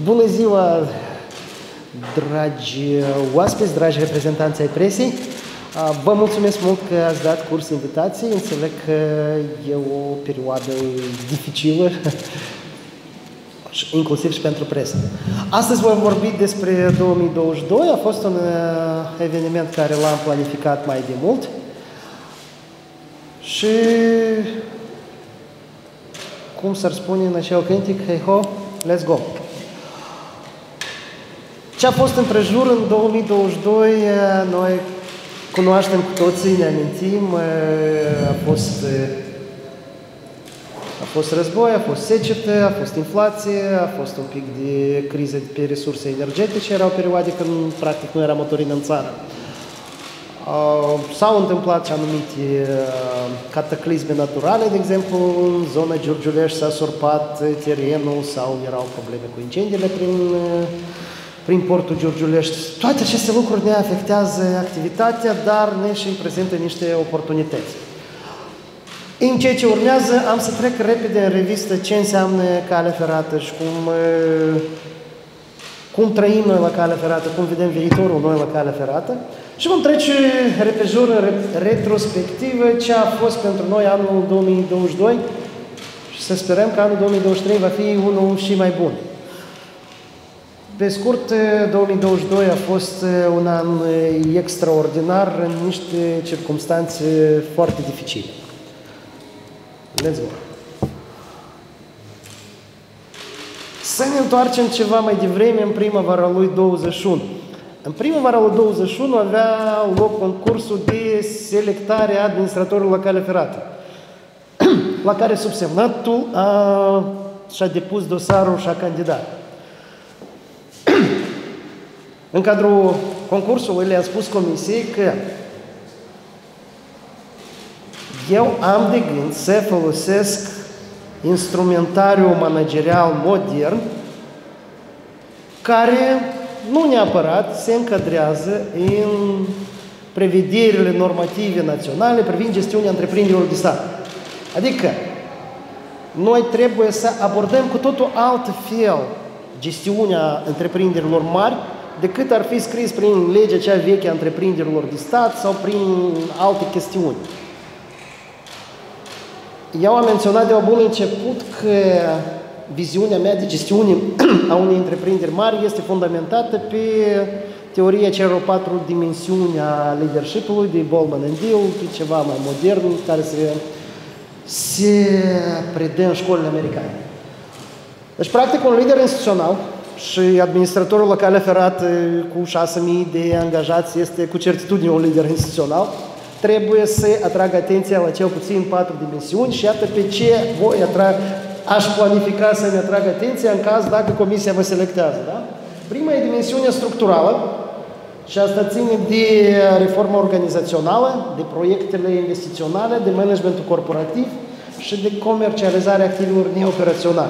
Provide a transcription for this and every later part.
Bună ziua, dragi oaspeți, dragi reprezentanți ai presei. Vă mulțumesc mult că ați dat curs invitației. Înțeleg că e o perioadă dificilă, inclusiv și pentru presă. Astăzi vom vorbi despre 2022. A fost un eveniment care l-am planificat mai de mult. Și, cum s-ar spune în acel cântic, hey ho, let's go! Ce a fost împrejur în 2022, noi cunoaștem cu toții, ne amintim, a fost război, a fost secetă, a fost inflație, a fost un pic de criză pe resurse energetice, erau perioade când practic nu era motorină în țară. S-au întâmplat și anumite cataclisme naturale, de exemplu, în zona Giurgiulești s-a surpat terenul sau erau probleme cu incendiile prin portul Giurgiulești. Toate aceste lucruri ne afectează activitatea, dar ne și prezintă niște oportunități. În ceea ce urmează, am să trec repede în revistă ce înseamnă calea ferată și cum trăim noi la calea ferată, cum vedem viitorul noi la calea ferată. Și vom trece repejur în retrospectivă ce a fost pentru noi anul 2022 și să sperăm că anul 2023 va fi unul și mai bun. Pe scurt, 2022 a fost un an extraordinar în niște circumstanțe foarte dificile. Let's go! Să ne întoarcem ceva mai devreme, în primăvara lui 21. În primăvara lui 21 avea loc concursul de selectare a administratorilor la cale ferată, la care subsemnatul și-a depus dosarul și a candidat. În cadrul concursului le-am spus comisiei că eu am de gând să folosesc instrumentariul managerial modern care nu neapărat se încadrează în prevederile normative naționale privind gestiunea întreprinderilor de stat. Adică, noi trebuie să abordăm cu totul altfel gestiunea întreprinderilor mari decât ar fi scris prin legea cea veche a întreprinderilor de stat sau prin alte chestiuni. Eu am menționat de la bun început că viziunea mea de gestiune a unei întreprinderi mari este fundamentată pe teoria celor 4 dimensiuni a leadership-ului, de Bolman and Deal, pe ceva mai modern, care se predă în școlile americane. Deci, practic, un lider instituțional și administratorul la calea ferată cu 6.000 de angajați este cu certitudine un lider instituțional, trebuie să atragă atenția la cel puțin 4 dimensiuni și iată pe ce aș planifica să ne atrag atenția în caz dacă comisia vă selectează. Da? Prima e dimensiunea structurală și asta ține de reforma organizațională, de proiectele investiționale, de managementul corporativ și de comercializarea activelor neoperaționale.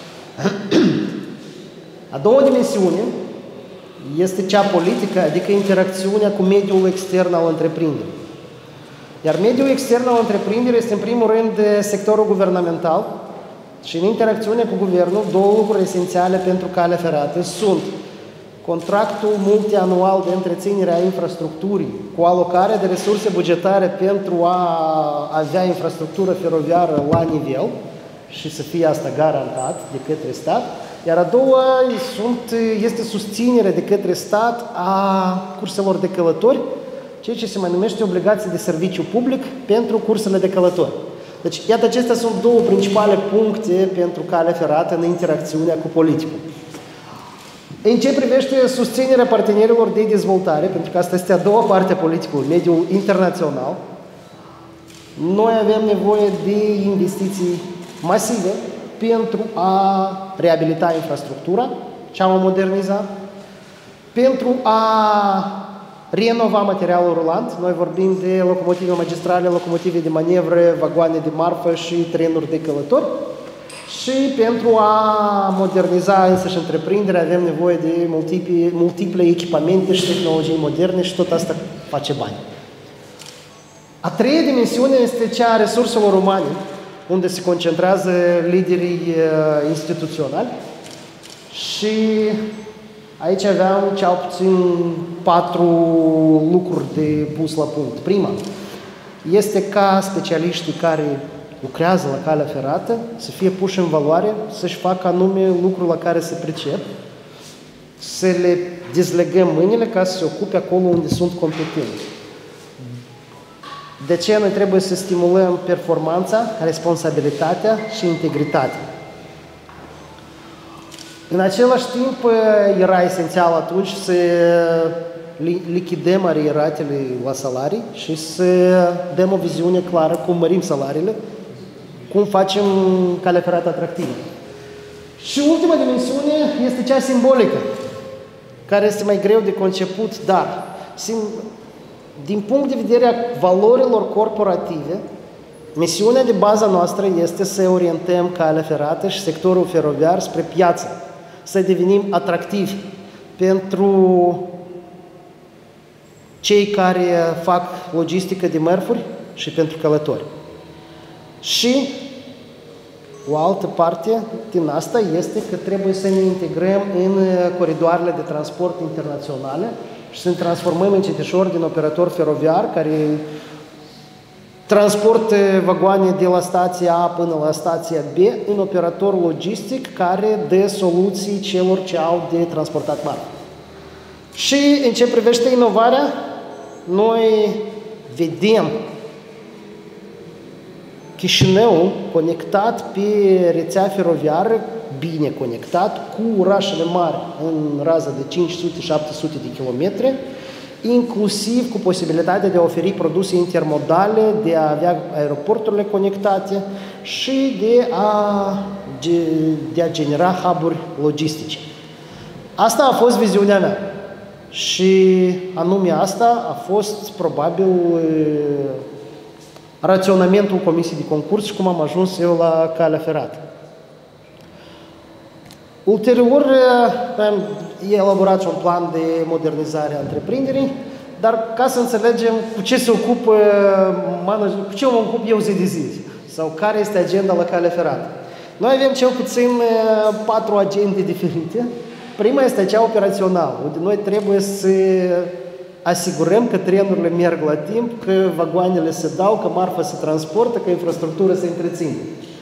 A doua dimensiune este cea politică, adică interacțiunea cu mediul extern al întreprinderii. Iar mediul extern al întreprinderii este în primul rând sectorul guvernamental și în interacțiunea cu guvernul două lucruri esențiale pentru calea ferată sunt contractul multianual de întreținere a infrastructurii cu alocarea de resurse bugetare pentru a avea infrastructură feroviară la nivel și să fie asta garantat de către stat, iar a doua este susținerea de către stat a curselor de călători, ceea ce se mai numește obligații de serviciu public pentru cursele de călători. Deci, iată, acestea sunt două principale puncte pentru calea ferată în interacțiunea cu politicul. În ce privește susținerea partenerilor de dezvoltare, pentru că asta este a doua parte a politicului, mediul internațional, noi avem nevoie de investiții masive pentru a reabilita infrastructura, ce am modernizat, pentru a renova materialul rulant. Noi vorbim de locomotive magistrale, locomotive de manevră, vagoane de marfă și trenuri de călători. Și pentru a moderniza însăși întreprinderea avem nevoie de multiple echipamente și tehnologii moderne și tot asta face bani. A treia dimensiune este cea a resurselor umane, unde se concentrează liderii instituționali Și aici aveam cel puțin 4 lucruri de pus la punct. Prima este ca specialiștii care lucrează la calea ferată să fie puși în valoare, să-și facă anume lucrul la care se pricep, să le dezlegăm mâinile ca să se ocupe acolo unde sunt competenți. De ce noi trebuie să stimulăm performanța, responsabilitatea și integritatea? În același timp, era esențial atunci să lichidăm arieratele la salarii și să dăm o viziune clară cum mărim salariile, cum facem calea ferată atractivă. Și ultima dimensiune este cea simbolică, care este mai greu de conceput, dar din punct de vedere a valorilor corporative, misiunea de bază noastră este să orientăm calea ferată și sectorul feroviar spre piață, să devenim atractivi pentru cei care fac logistică de mărfuri și pentru călători. Și o altă parte din asta este că trebuie să ne integrăm în coridoarele de transport internaționale și să ne transformăm încetișor din operator feroviar care transportă vagoane de la stația A până la stația B în operator logistic care dă soluții celor ce au de transportat marfă. Și în ce privește inovarea, noi vedem Chișinău conectat pe rețea feroviară, bine conectat, cu orașele mari în rază de 500-700 de kilometri, inclusiv cu posibilitatea de a oferi produse intermodale, de a avea aeroporturile conectate și de a genera hub-uri logistice. Asta a fost viziunea mea și anume asta a fost probabil raționamentul comisiei de concurs și cum am ajuns eu la calea ferată. Ulterior, am elaborat un plan de modernizare a întreprinderii, dar ca să înțelegem cu ce se ocupă cu ce mă ocup eu zi de zi sau care este agenda la calea ferată. Noi avem cel puțin 4 agende diferite. Prima este cea operațională, unde noi trebuie să asigurăm că trenurile merg la timp, că vagoanele se dau, că marfa se transportă, că infrastructura se întreține.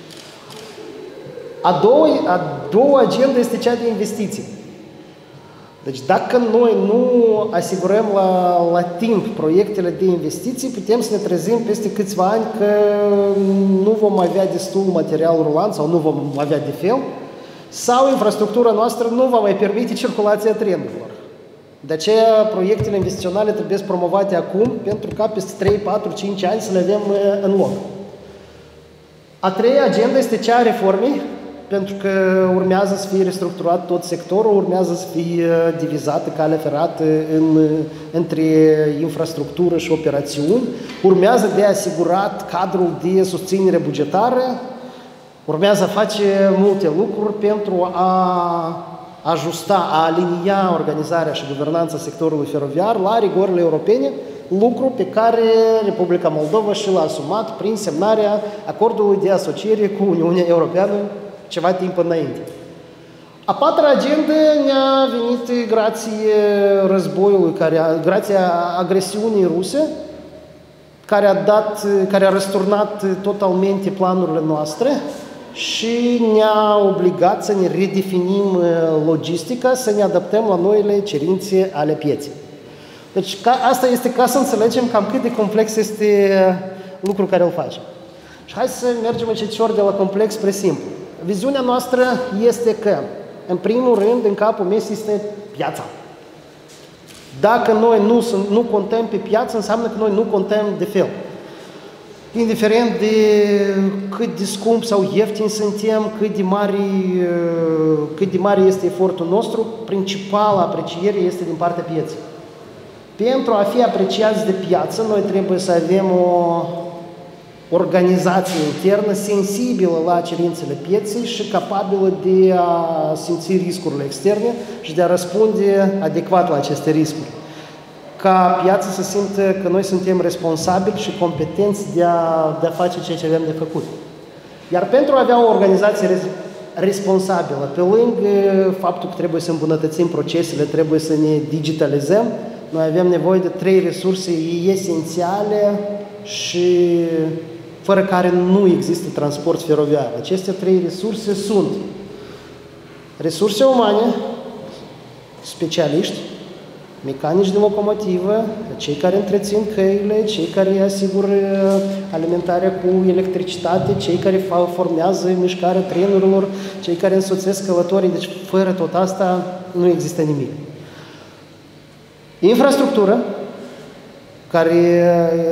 A doua agenda este cea de investiții. Deci dacă noi nu asigurăm la timp proiectele de investiții, putem să ne trezim peste câțiva ani că nu vom avea destul material rulant sau nu vom avea de fel, sau infrastructura noastră nu va mai permite circulația trenurilor. De aceea, proiectele investiționale trebuie promovate acum, pentru ca peste 3, 4, 5 ani să le avem în loc. A treia agenda este cea a reformei, pentru că urmează să fie restructurat tot sectorul, urmează să fie divizată calea ferată între infrastructură și operațiuni, urmează de asigurat cadrul de susținere bugetară, urmează a face multe lucruri pentru a ajusta, a alinia organizarea și guvernanța sectorului feroviar la rigorile europene, lucru pe care Republica Moldova și l-a asumat prin semnarea acordului de asociere cu Uniunea Europeană ceva timp înainte. A patra agendă ne-a venit grație războiului, grație agresiunii ruse, care a răsturnat totalmente planurile noastre și ne-a obligat să ne redefinim logistica, să ne adaptăm la noile cerințe ale pieței. Deci asta este ca să înțelegem cam cât de complex este lucrul care îl facem. Și hai să mergem încetișor de la complex spre simplu. Viziunea noastră este că, în primul rând, în capul meu este piața. Dacă noi nu contăm pe piață, înseamnă că noi nu contăm de fel. Indiferent de cât de scump sau ieftin suntem, cât de mare este efortul nostru, principala apreciere este din partea pieței. Pentru a fi apreciați de piață, noi trebuie să avem o organizație internă sensibilă la cerințele pieței și capabilă de a simți riscurile externe și de a răspunde adecvat la aceste riscuri. Ca piață să simtă că noi suntem responsabili și competenți de a face ceea ce avem de făcut. Iar pentru a avea o organizație responsabilă. Pe lângă faptul că trebuie să îmbunătățim procesele, trebuie să ne digitalizăm, noi avem nevoie de 3 resurse esențiale și fără care nu există transport feroviar. Aceste 3 resurse sunt resurse umane, specialiști, mecanici de locomotivă, cei care întrețin căile, cei care asigură alimentarea cu electricitate, cei care formează mișcarea trenurilor, cei care însoțesc călătorii. Deci, fără tot asta, nu există nimic. Infrastructură, care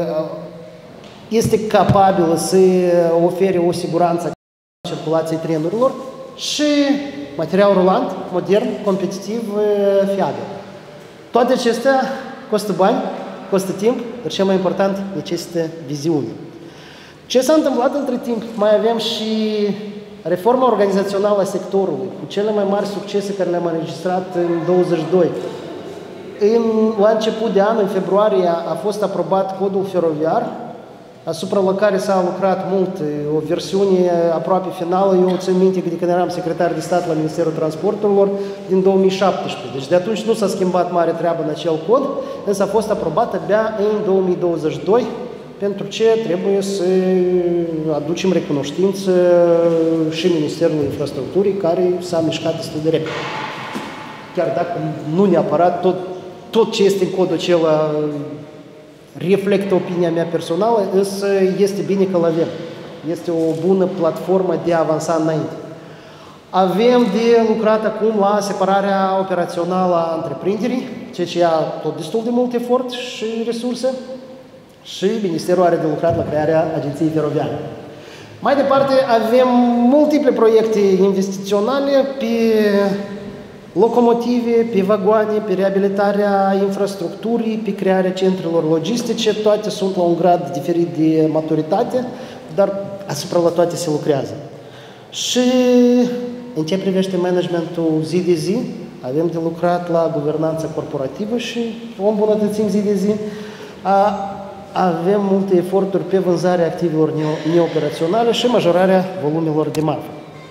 este capabilă să ofere o siguranță a circulației trenurilor și material rulant, modern, competitiv, fiabil. Toate acestea costă bani, costă timp, dar cel mai important, necesită viziune. Ce s-a întâmplat între timp? Mai avem și reforma organizațională a sectorului, cu cele mai mari succese care le-am înregistrat în 22. La început de an, în februarie, a fost aprobat codul feroviar, asupra la care s-a lucrat mult, o versiune aproape finală. Eu țin minte că de când eram secretar de stat la Ministerul Transporturilor din 2017. Deci de atunci nu s-a schimbat mare treabă în acel cod, însă a fost aprobat abia în 2022, pentru ce trebuie să aducem recunoștință și Ministerului Infrastructurii, care s-a mișcat destul de repede. Chiar dacă nu neapărat tot ce este în codul acela reflectă opinia mea personală, însă este bine că l-avem. Este o bună platformă de a avansa înainte. Avem de lucrat acum la separarea operațională a întreprinderii, ceea ce ia tot destul de mult efort și resurse, și Ministerul are de lucrat la crearea Agenției Feroviare. Mai departe, avem multiple proiecte investiționale pe locomotive, pe vagoane, pe reabilitarea infrastructurii, pe crearea centrelor logistice. Toate sunt la un grad diferit de maturitate, dar asupra la toate se lucrează. Și în ce privește managementul zi de zi, avem de lucrat la guvernanța corporativă și o îmbunătățim zi de zi. Avem multe eforturi pe vânzarea activelor neoperaționale și majorarea volumelor de marfă.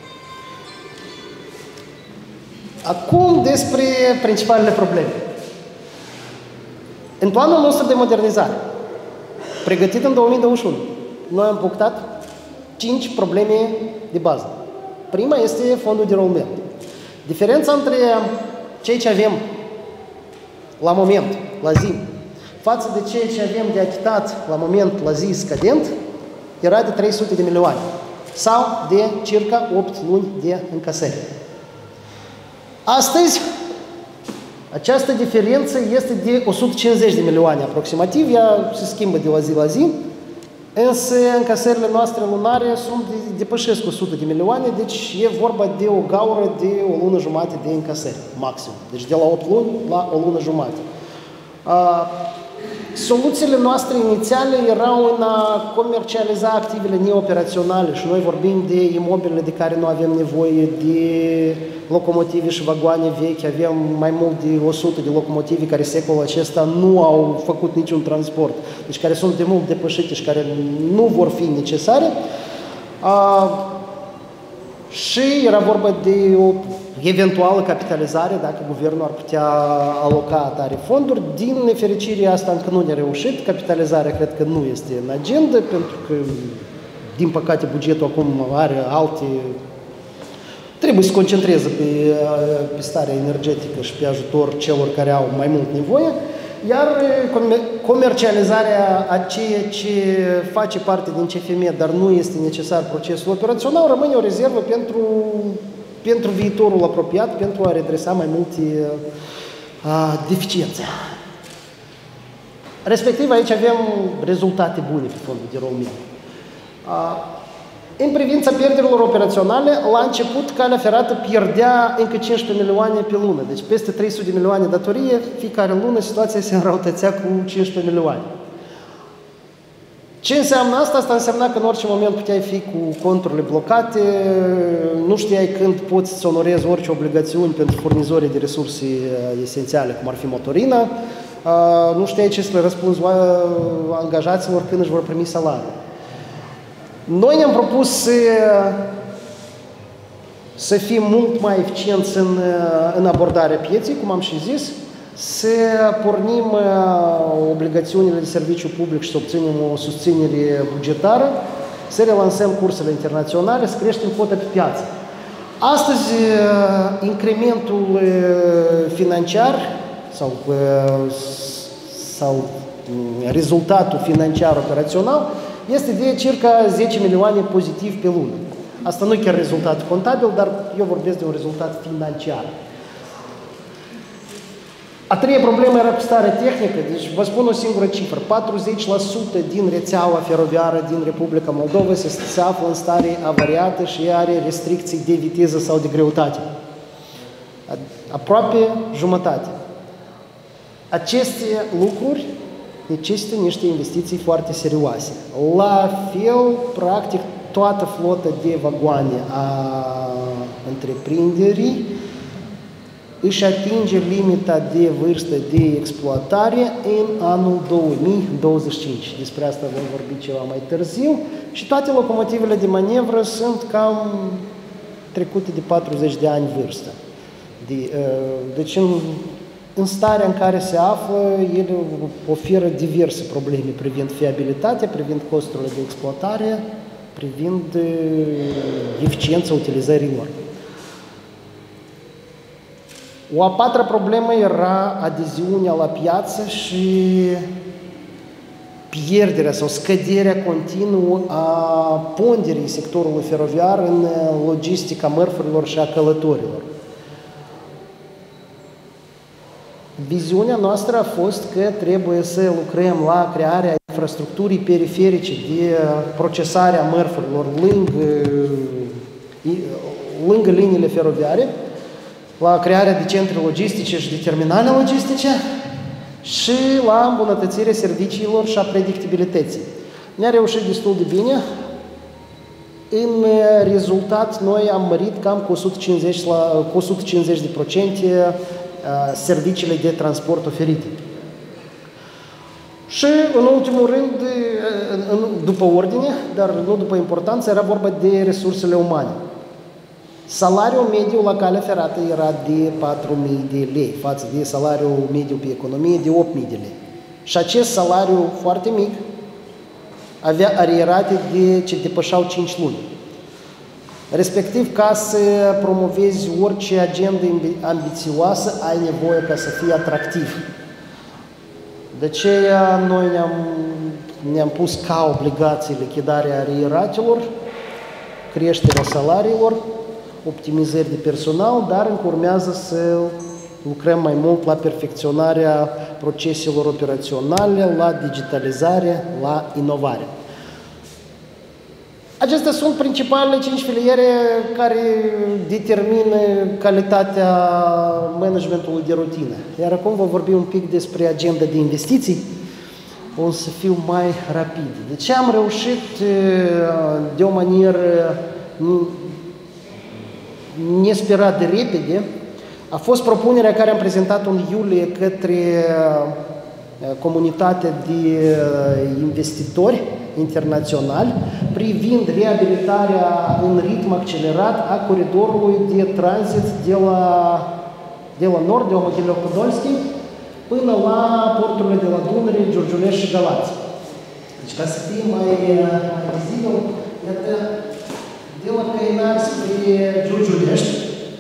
Acum despre principalele probleme. În planul nostru de modernizare, pregătit în 2021, noi am punctat 5 probleme de bază. Prima este fondul de rulment. Diferența între ceea ce avem la moment, la zi, față de ceea ce avem de achitat la moment, la zi scadent, era de 300 de milioane sau de circa 8 luni de încasări. Astăzi, această diferență este de 150 de milioane aproximativ, ea se schimbă de la zi, însă încasările noastre lunare depășesc 100 de milioane, deci e vorba de o gaură de o lună jumate de încasări, maxim. Deci de la 8 luni la o lună jumate. Soluțiile noastre inițiale erau în a comercializa activele neoperaționale și noi vorbim de imobilele de care nu avem nevoie, de locomotive și vagoane vechi. Avem mai mult de 100 de locomotive care secolul acesta nu au făcut niciun transport, deci care sunt de mult depășite și care nu vor fi necesare. Și era vorba de o eventuală capitalizare, dacă guvernul ar putea aloca atare fonduri. Din nefericire, asta încă nu ne-a reușit. Capitalizarea cred că nu este în agenda, pentru că, din păcate, bugetul acum are alte... Trebuie să se concentreze pe starea energetică și pe ajutor celor care au mai mult nevoie. Iar comercializarea a ceea ce face parte din CFM, dar nu este necesar procesul operațional, rămâne o rezervă pentru viitorul apropiat, pentru a redresa mai multe deficiențe. Respectiv, aici avem rezultate bune pe fondul de rulment. În privința pierderilor operaționale, la început, calea ferată pierdea încă 15 milioane pe lună. Deci peste 300 de milioane datorie, fiecare lună situația se înrăutățea cu 15 milioane. Ce înseamnă asta? Asta înseamnă că în orice moment puteai fi cu conturile blocate, nu știai când poți să onorezi orice obligațiuni pentru furnizorii de resurse esențiale, cum ar fi motorina, nu știai ce să le răspunzi angajaților când își vor primi salariul. Noi ne-am propus să fim mult mai eficienți în abordarea pieței, cum am și zis, să pornim obligațiunile de serviciu public și să obținem o susținere bugetară, să relansăm cursele internaționale, să creștem cota pe piață. Astăzi, incrementul financiar sau rezultatul financiar operațional este de circa 10 milioane pozitiv pe lună. Asta nu e chiar rezultat contabil, dar eu vorbesc de un rezultat financiar. A treia problemă era cu starea tehnică, deci vă spun o singură cifră. 40% din rețeaua feroviară din Republica Moldova se află în stare avariată și are restricții de viteză sau de greutate. Aproape jumătate. Aceste lucruri necesită niște investiții foarte serioase. La fel, practic, toată flota de vagoane a întreprinderii își atinge limita de vârstă de exploatare în anul 2025. Despre asta vom vorbi ceva mai târziu. Și toate locomotivele de manevră sunt cam trecute de 40 de ani vârstă. Deci în starea în care se află, ele oferă diverse probleme privind fiabilitatea, privind costurile de exploatare, privind eficiența utilizării lor. O a patra problemă era adeziunea la piață și pierderea sau scăderea continuă a ponderii sectorului feroviar în logistica mărfurilor și a călătorilor. Viziunea noastră a fost că trebuie să lucrăm la crearea infrastructurii periferice de procesare a mărfurilor lângă liniile feroviare, la crearea de centre logistice și de terminale logistice și la îmbunătățirea serviciilor și a predictibilității. Ne-a reușit destul de bine. În rezultat, noi am mărit cam cu 150% serviciile de transport oferite. Și, în ultimul rând, după ordine, dar nu după importanță, era vorba de resursele umane. Salariul mediu la calea ferată era de 4.000 de lei, față de salariul mediu pe economie de 8.000 de lei. Și acest salariu foarte mic avea arierate ce depășeau 5 luni. Respectiv, ca să promovezi orice agendă ambițioasă, ai nevoie ca să fii atractiv. De aceea, noi ne-am pus ca obligații lichidarea arieratelor, creșterea salariilor, optimizări de personal, dar încă urmează să lucrăm mai mult la perfecționarea proceselor operaționale, la digitalizare, la inovare. Acestea sunt principalele 5 filiere care determină calitatea managementului de rutină. Iar acum vă vorbi un pic despre agenda de investiții. O să fiu mai rapid. De ce am reușit de o manieră nesperat de repede? A fost propunerea care am prezentat-o în iulie către comunitatea de investitori internaționali privind reabilitarea în ritm accelerat a coridorului de tranzit de la nord, de la Mogilăv-Podolski, până la porturile de la Dunăre, Giurgiulești și Galați. Deci, ca să fie mai vizibil, iată, de la Căinari spre Giurgiulești,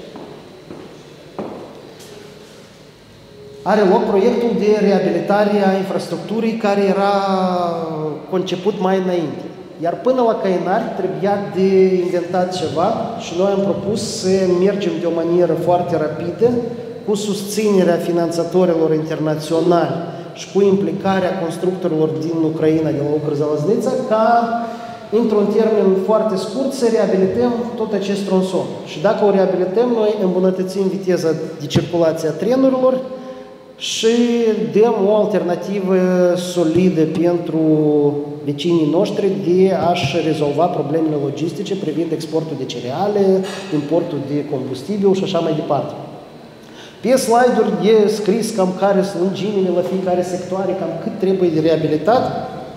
are loc proiectul de reabilitare a infrastructurii care era conceput mai înainte. Iar până la Căinari trebuia de inventat ceva și noi am propus să mergem de o manieră foarte rapidă, cu susținerea finanțatorilor internaționali și cu implicarea constructorilor din Ucraina, de la Ucrăzalăznița, ca într-un termen foarte scurt să reabilităm tot acest tronson. Și dacă o reabilităm, noi îmbunătățim viteza de circulație a trenurilor și dăm o alternativă solidă pentru vecinii noștri de a-și rezolva problemele logistice privind exportul de cereale, importul de combustibil și așa mai departe. Pe slide-uri e scris cam care sunt lungimile la fiecare sectoare, cam cât trebuie de reabilitat.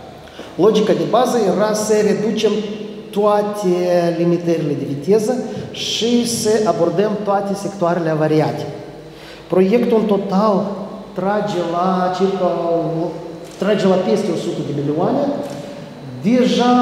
Logica de bază era să reducem toate limitările de viteză și să abordăm toate sectoarele avariate. Proiectul în total trage la peste 100 de milioane. Deja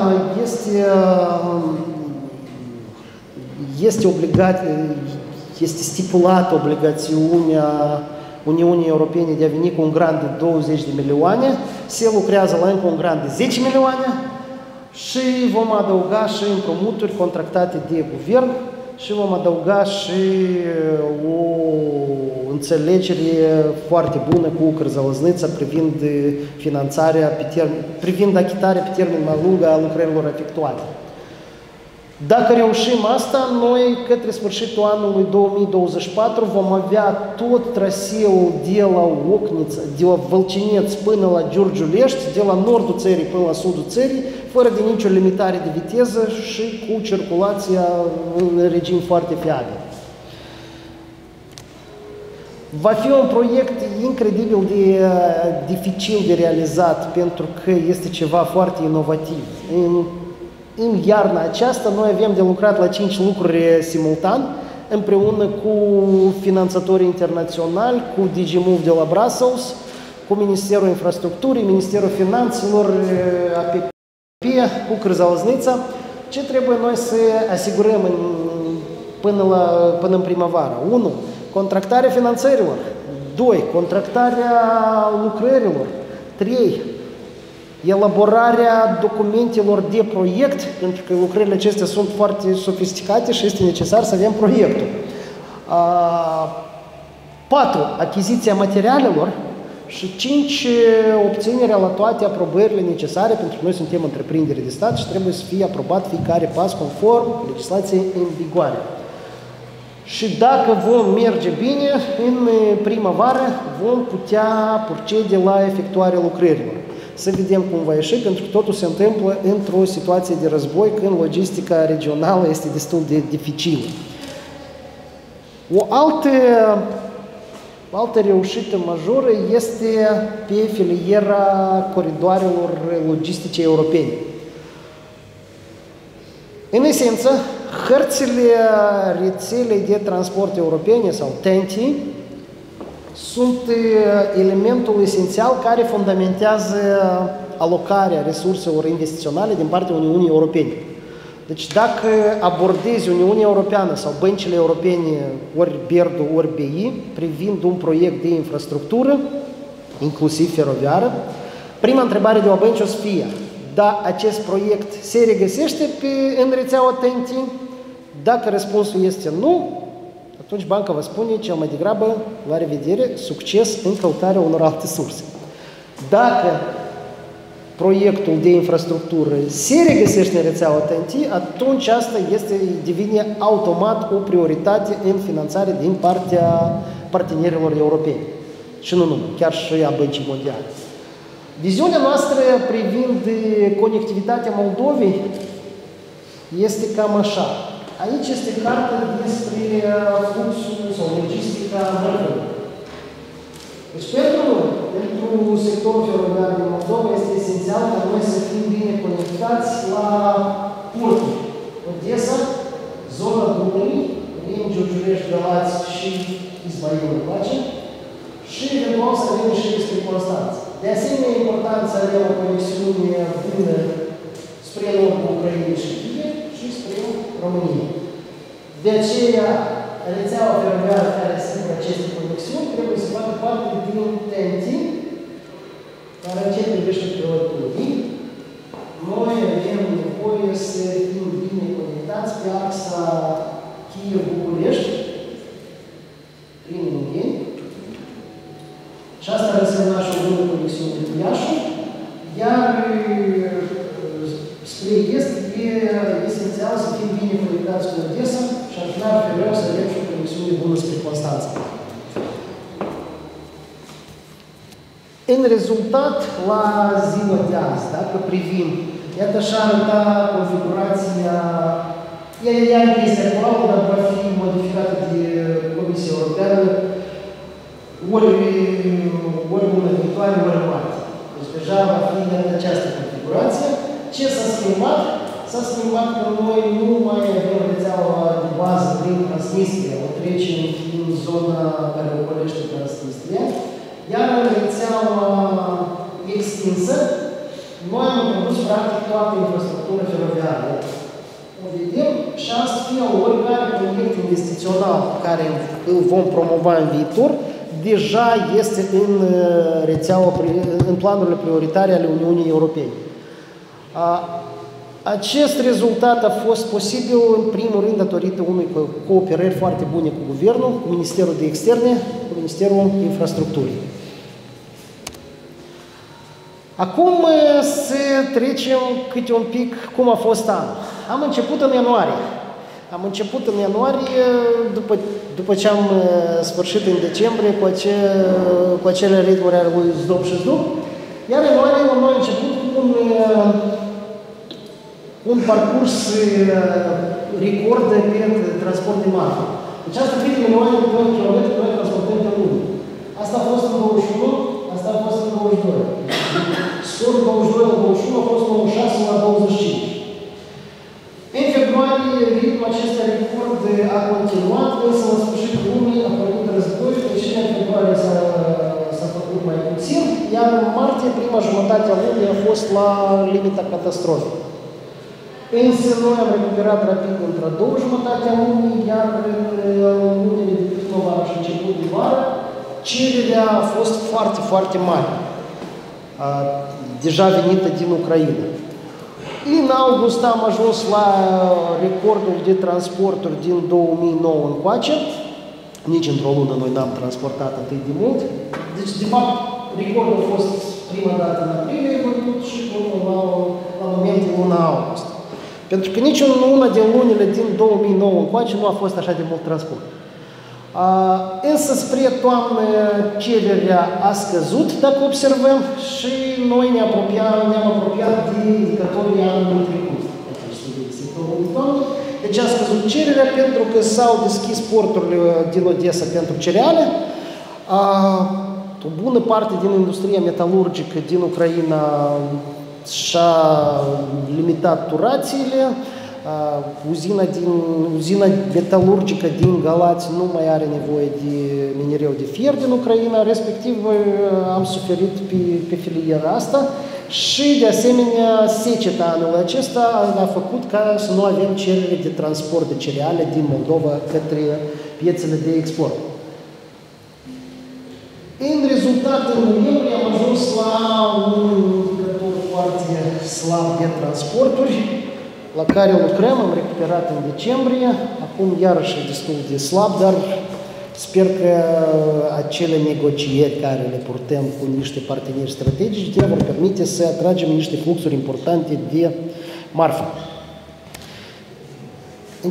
este stipulată obligațiunea Uniunii Europene de a veni cu un grant de 20 de milioane, se lucrează la încă un grant de 10 milioane și vom adăuga și împrumuturi contractate de guvern și vom adăuga și o înțelegere foarte bună cu Cârza-Lăznița privind finanțarea, privind achitarea pe termen mai lung a lucrărilor efectuate. Dacă reușim asta, noi către sfârșitul anului 2024 vom avea tot traseul de la Ocnița, de la Vălcineț până la Giurgiulești, de la nordul țării până la sudul țării, fără de nicio limitare de viteză și cu circulația în regim foarte fiabil. Va fi un proiect incredibil de dificil de realizat, pentru că este ceva foarte inovativ. În iarna aceasta noi avem de lucrat la 5 lucruri simultan, împreună cu finanțatorii internaționali, cu DigiMove de la Brussels, cu Ministerul Infrastructurii, Ministerul Finanțelor, APP, cu Cârza-Lăznița. Ce trebuie noi să asigurăm până în primăvară? 1. Contractarea finanțărilor. 2. Contractarea lucrărilor. 3. Elaborarea documentelor de proiect, pentru că lucrările acestea sunt foarte sofisticate și este necesar să avem proiectul. 4. Achiziția materialelor și 5. Obținerea la toate aprobările necesare, pentru că noi suntem întreprindere de stat și trebuie să fie aprobat fiecare pas conform legislației în vigoare. Și dacă vom merge bine, în primăvară vom putea procede la efectuarea lucrărilor. Să vedem cum va ieși, pentru că totul se întâmplă într-o situație de război, când logistica regională este destul de dificilă. O altă reușită majoră este pe filiera coridoarelor logistice europene. În esență, hărțile rețelei de transport europene sau TEN-T sunt elementul esențial care fundamentează alocarea resurselor investiționale din partea Uniunii Europene. Deci dacă abordezi Uniunea Europeană sau băncile europene, ori BERD, ori BI, privind un proiect de infrastructură, inclusiv feroviară, prima întrebare de la bănci o să fie: da, acest proiect se regăsește în rețeaua TEN-T? Dacă răspunsul este nu, atunci banca va spune cel mai degrabă: la revedere, succes în căutarea unor alte surse. Dacă proiectul de infrastructură se regăsește în rețeaua TEN-T, atunci asta devine automat o prioritate în finanțare din partea partenerilor europeni. Și nu numai, chiar și a Băncii Mondiale. Viziunea noastră privind conectivitatea Moldovei este cam așa. Aici este cartea despre fluxul sau logistica mărfului. Deci pentru sectorul feroviar din Moldova este esențial ca noi să fim bine conectați la porturi. Odessa, zona Dunării, în Giurgiulești, Galați și Izmail Pace, și eventual să avem și spre Constanța. De asemenea, e important să avem o conexiune bună spre nordul Ucrainei și Kiev și spre România. De aceea, rețeaua feroviară care asigură aceste conexiuni trebuie să facă parte din TEN-T, care în ce privește piloturii, noi avem nevoie să fim bine conectați pe axa Kiev-București, prin Ungheni, și asta ar însemna și o bună conexiune cu Iași, iar spre est e esențial să fim bine conectați cu Odessa și ar final vreau să avem și o conexiune bună spre Constanța. În rezultat, la ziua de azi, dacă privim, iată așa arăta configurația, ea este actuală, dar va fi modificată de Comisia Europeană ori bună viitoare, ori marți. Deci deja va fi în această configurație. Ce s-a schimbat? s-a schimbat că noi nu mai avem rețeaua de bază prin Transnistria, o trecem în zona care ocolește Transnistria, iar în rețeaua extinsă, noi am introdus practic toată infrastructura feroviară. O vedem și astfel oricare proiect investițional pe care îl vom promova în viitor, deja este în rețeaua, în planurile prioritare ale Uniunii Europene. Acest rezultat a fost posibil, în primul rând, datorită unei cooperări foarte bune cu Guvernul, cu Ministerul de Externe, cu Ministerul Infrastructurii. Acum să trecem câte un pic cum a fost anul. Am început în ianuarie. Am început în ianuarie, după ce am sfârșit în decembrie cu acele ritmuri ale lui Zdop și Zdop, iar în ianuarie noi am început cu un parcurs record pe transport de marfă. Deci asta fie milioane de kilometri pe noi transportăm pe lună. Asta a fost în 21, asta a fost în 22. Scorul 22 la 21 a fost 96 la 25. În februarie, ritmul acesta record a continuat, însă la sfârșitul lunii a pornit războiul, deci în februarie s-a făcut mai puțin, iar în martie, prima jumătate a lunii a fost la limita catastrofei. Însă noi am recuperat rapid între a doua jumătate a lunii, iar în lunile de primăvară și început de vară, cererea a fost foarte, foarte mare, deja venită din Ucraina. În august am ajuns la recordul de transporturi din 2009 încoace. Nici într-o lună noi n-am transportat atât de mult. Deci, de fapt, recordul a fost prima dată în aprilie și până la moment în luna august. Pentru că nici în una din lunile din 2009 încoace nu a fost așa de mult transport. Însă spre toamnă cererea a scăzut, dacă observăm, și noi ne-am apropiat de indicatorii anului trecut. Deci a scăzut cererea pentru că s-au deschis porturile din Odessa pentru cereale. O bună parte din industria metalurgică din Ucraina și-a limitat turațiile. Uzina metalurgică din Galați nu mai are nevoie de minereu de fier din Ucraina, respectiv am suferit pe filiera asta și de asemenea seceta anul acesta a făcut ca să nu avem cerere de transport de cereale din Moldova către piețele de export. În rezultat, în noiembrie am ajuns la un indicator foarte slab de transporturi, la care lucrăm, am recuperat în decembrie, acum iarăși e destul de slab, dar sper că acele negocieri care le purtăm cu niște parteneri strategici ne vor permite să atragem niște fluxuri importante de marfă. În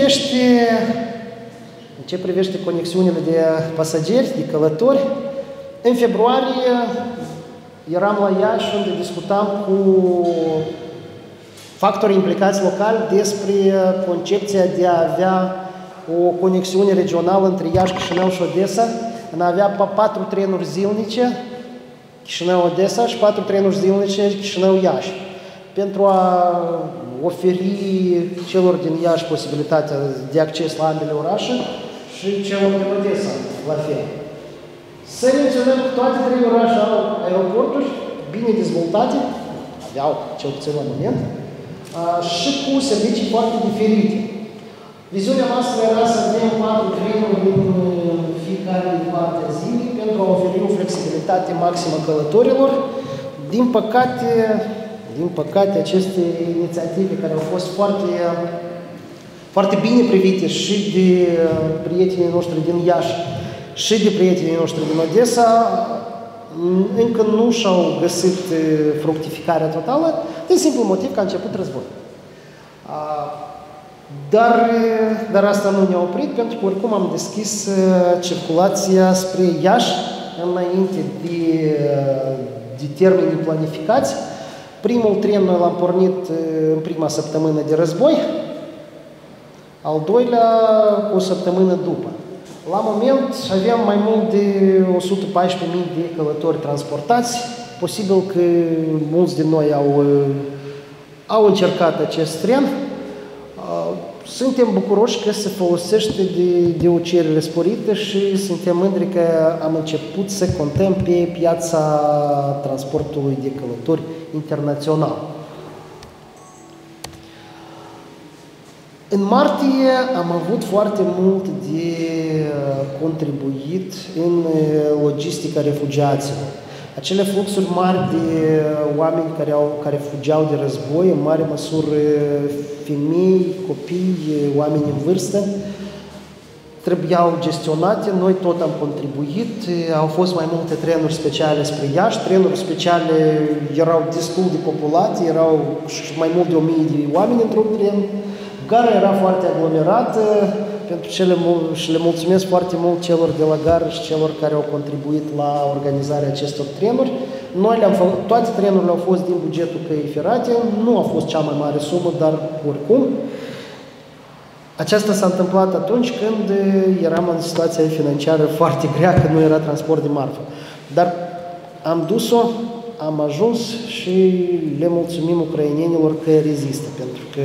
ce privește conexiunile de pasageri, de călători, în februarie eram la Iași unde discutam cu factorii implicați locali despre concepția de a avea o conexiune regională între Iași, Chișinău și Odessa, în a avea 4 trenuri zilnice, Chișinău-Odessa și 4 trenuri zilnice, Chișinău-Iași, pentru a oferi celor din Iași posibilitatea de acces la ambele orașe și celor din Odessa, la fel. Să menționăm că toate 3 orașe au aeroporturi bine dezvoltate, aveau cel puțin la moment, și cu servicii foarte diferite. Viziunea noastră era să avem 4 trenuri în fiecare parte a zilei pentru a oferi o flexibilitate maximă călătorilor. Din păcate, aceste inițiative care au fost foarte bine privite și de prietenii noștri din Iași și de prietenii noștri din Odessa, încă nu și-au găsit fructificarea totală, din simplu motiv că a început război. Dar asta nu ne-a oprit, pentru că oricum am deschis circulația spre Iași înainte de termenii planificați. Primul tren noi l-am pornit în prima săptămână de război, al doilea o săptămână după. La moment aveam mai mult de 114.000 de călători transportați. Posibil că mulți din noi au încercat acest tren. Suntem bucuroși că se folosește de o cerere sporită și suntem mândri că am început să contăm pe piața transportului de călători internațional. În martie am avut foarte mult de contribuit în logistica refugiaților. Acele fluxuri mari de oameni care fugeau de război, în mare măsură femei, copii, oameni în vârstă, trebuiau gestionate. Noi tot am contribuit. Au fost mai multe trenuri speciale spre Iași. Trenuri speciale erau destul de populate, erau mai mult de 1000 de oameni într-un tren. Gara era foarte aglomerată, pentru și le mulțumesc foarte mult celor de la gară și celor care au contribuit la organizarea acestor trenuri. Toate trenurile au fost din bugetul Căii Ferate, nu a fost cea mai mare sumă, dar oricum. Aceasta s-a întâmplat atunci când eram în situația financiară foarte grea, că nu era transport de marfă. Dar am dus-o, am ajuns și le mulțumim ucrainenilor că rezistă, pentru că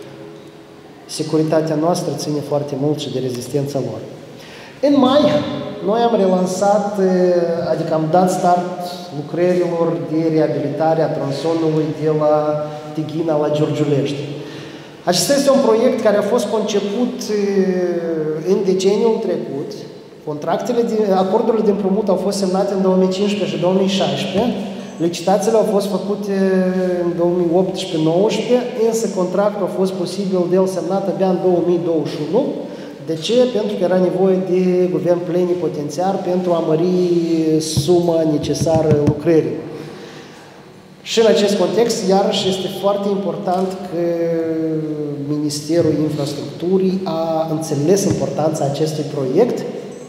securitatea noastră ține foarte mult și de rezistența lor. În mai, noi am relansat, adică am dat start lucrărilor de reabilitare a tronsonului de la Tighina la Giurgiulești. Acesta este un proiect care a fost conceput în deceniul trecut. Acordurile de împrumut au fost semnate în 2015 și 2016. Licitațiile au fost făcute în 2018-2019, însă contractul a fost posibil de el semnat abia în 2021. De ce? Pentru că era nevoie de guvern plenipotențiar pentru a mări suma necesară lucrării. Și în acest context, iarăși, este foarte important că Ministerul Infrastructurii a înțeles importanța acestui proiect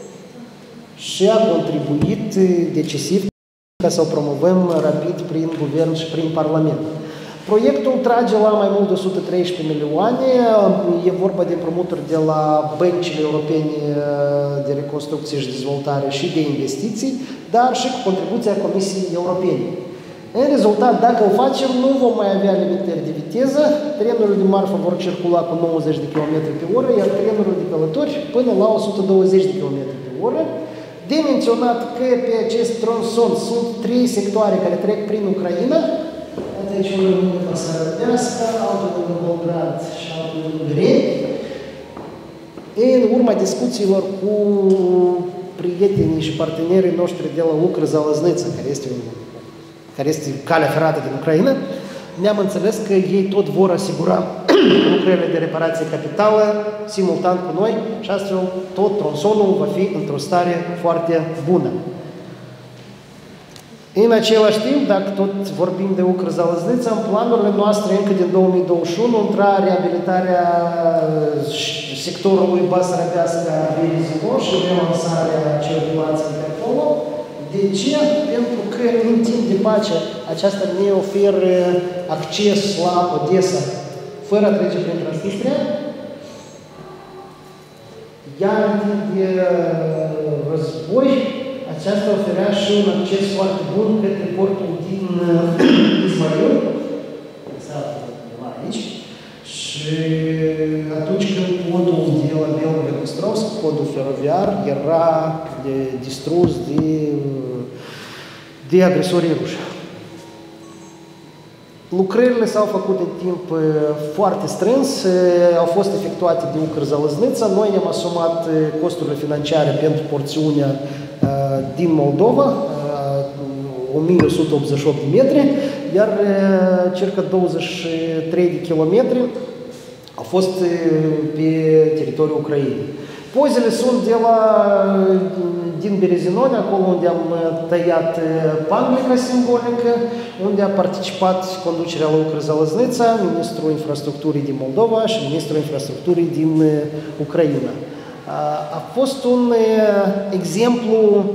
și a contribuit decisiv ca să o promovăm rapid prin guvern și prin Parlament. Proiectul trage la mai mult de 113 milioane, e vorba de împrumuturi de la băncile europene de reconstrucție și dezvoltare și de investiții, dar și cu contribuția Comisiei Europene. În rezultat, dacă o facem, nu vom mai avea limitări de viteză, trenurile de marfă vor circula cu 90 de km pe oră, iar trenurile de călători până la 120 de km pe oră. De menționat că pe acest tronson sunt 3 sectoare care trec prin Ucraina. Aici unul lângă Pasarădească, altul lângă Volgrad și altul lângă Reni. În urma discuțiilor cu prietenii și partenerii noștri de la Lucră-Zalăznița, care este calea ferată din Ucraina, ne-am înțeles că ei tot vor asigura lucrările de reparație capitală simultan cu noi și astfel tot tronsonul va fi într-o stare foarte bună. În același timp, dacă tot vorbim de Lucră-Zalăznița, în planurile noastre încă din 2021 intra reabilitarea sectorului Basarădească Berezino și relansarea circulației pe acolo. De ce? Pentru că în timp de pace aceasta ne oferă acces la Odessa fără a trece prin Transnistria. Iar în timp de război, aceasta oferea și un acces foarte bun către portul din Ismail, aici. Și atunci când podul de la Belgorod-Ostrovsk, podul feroviar, era distrus de agresorii ruși. Lucrările s-au făcut în timp foarte strâns, au fost efectuate de Lucră-Zalăznița. Noi ne-am asumat costurile financiare pentru porțiunea din Moldova, 1188 de metri, iar circa 23 de kilometri au fost pe teritoriul Ucrainei. Pozele sunt din Berezinoni, acolo unde am tăiat panglica simbolică, unde a participat conducerea la Lucră-Zalăznița, Ministrul Infrastructurii din Moldova și Ministrul Infrastructurii din Ucraina. A fost un exemplu,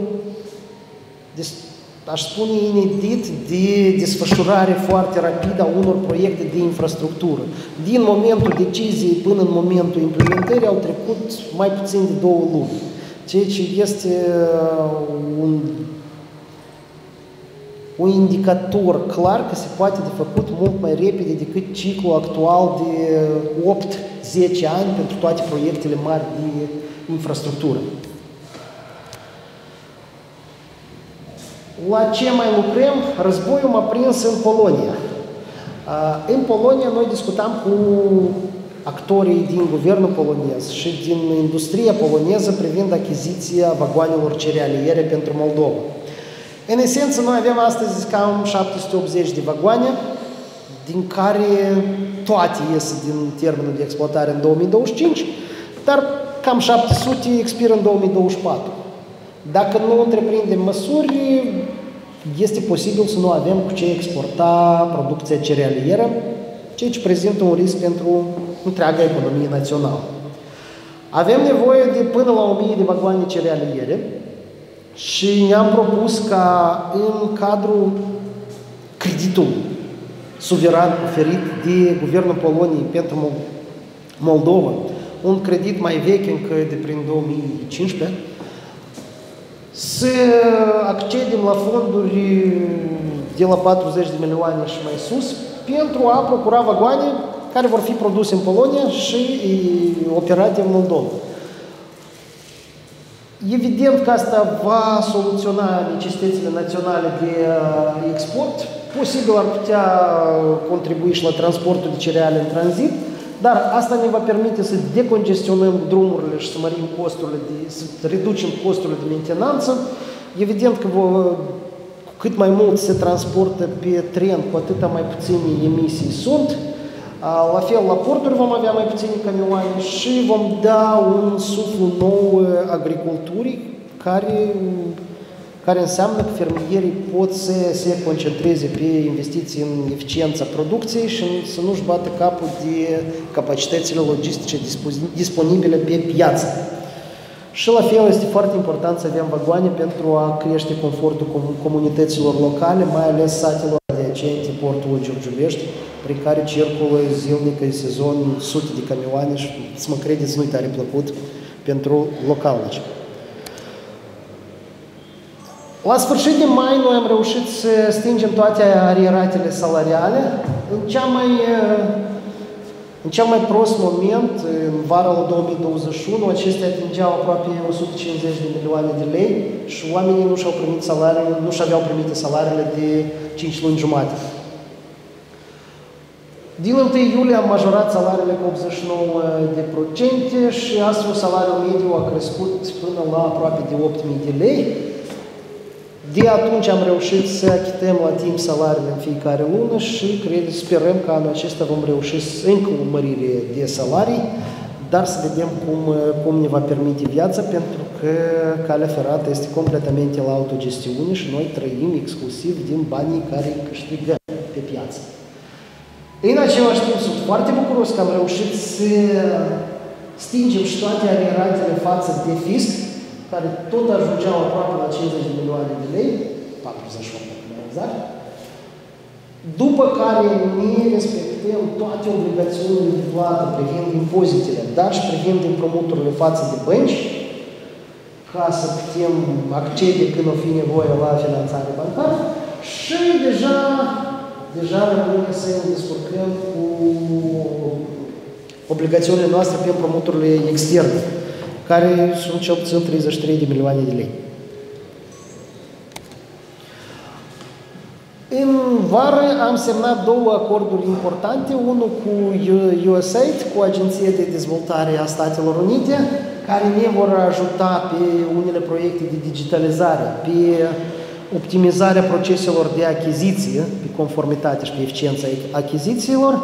aș spune, inedit de desfășurare foarte rapidă a unor proiecte de infrastructură. Din momentul deciziei până în momentul implementării au trecut mai puțin de 2 luni, ceea ce este un indicator clar că se poate de făcut mult mai repede decât ciclul actual de 8-10 ani pentru toate proiectele mari de infrastructură. La ce mai lucrăm? Războiul m-a prins în Polonia. În Polonia noi discutam cu actorii din guvernul polonez și din industria poloneză privind achiziția vagoanelor cerealiere pentru Moldova. În esență, noi avem astăzi cam 780 de vagoane, din care toate ies din termenul de exploatare în 2025, dar cam 700 expiră în 2024. Dacă nu întreprindem măsuri, este posibil să nu avem cu ce exporta producția cerealieră, ceea ce prezintă un risc pentru întreaga economie națională. Avem nevoie de până la 1000 de vagoane cerealiere și ne-am propus ca în cadrul creditului suveran oferit de Guvernul Poloniei pentru Moldova, un credit mai vechi încă de prin 2015, să accedem la fonduri de la 40 de milioane și mai sus pentru a procura vagoane care vor fi produse în Polonia și operate în Moldova. Evident că asta va soluționa necesitățile naționale de export, posibil ar putea contribui și la transportul de cereale în tranzit, dar asta ne va permite să decongestionăm drumurile și să mărim costurile, să reducem costurile de mentenanță. Evident că cât mai mult se transportă pe tren, cu atâta mai puține emisii sunt. La fel, la porturi vom avea mai puține camioane și vom da un suflu nou agriculturii, care înseamnă că fermierii pot să se concentreze pe investiții în eficiența producției și să nu-și bată capul de capacitățile logistice disponibile pe piață. Și la fel este foarte important să avem vagoane pentru a crește confortul comunităților locale, mai ales satelor adiacente portul Giurgiuvești, prin care circulă zilnic în sezon sute de camioane și, să mă credeți, nu-i tare plăcut pentru localnici. La sfârșit de mai, noi am reușit să stingem toate arieratele salariale. În cel mai prost moment, în vara la 2021, acestea atingeau aproape 150 de milioane de lei și oamenii nu și-au primit salariile, nu și-aveau primite salariile de 5 luni jumate. Din 1 iulie am majorat salariile cu 89% și astfel salariul mediu a crescut până la aproape de 8.000 de lei. De atunci am reușit să achităm la timp salariile în fiecare lună și sperăm că anul acesta vom reuși încă o mărire de salarii, dar să vedem cum ne va permite viața, pentru că calea ferată este completamente la autogestiune și noi trăim exclusiv din banii care câștigăm pe piață. În același timp, sunt foarte bucuros că am reușit să stingem și toate arieratele față de fisc, care tot ajungeau aproape la 50 de milioane de lei, 48 mai exact, după care ne respectăm toate obligațiunile de plată privind impozitele, dar și privind împrumuturile față de bănci, ca să putem accede când o fi nevoie la finanțare bancară și deja rămâne să ne descurcăm cu obligațiunile noastre pe împrumuturile externe, care sunt cel puțin 33 de milioane de lei. În vară am semnat două acorduri importante, unul cu USAID, cu Agenția de Dezvoltare a Statelor Unite, care ne vor ajuta pe unele proiecte de digitalizare, pe optimizarea proceselor de achiziție, pe conformitate și pe eficiența achizițiilor,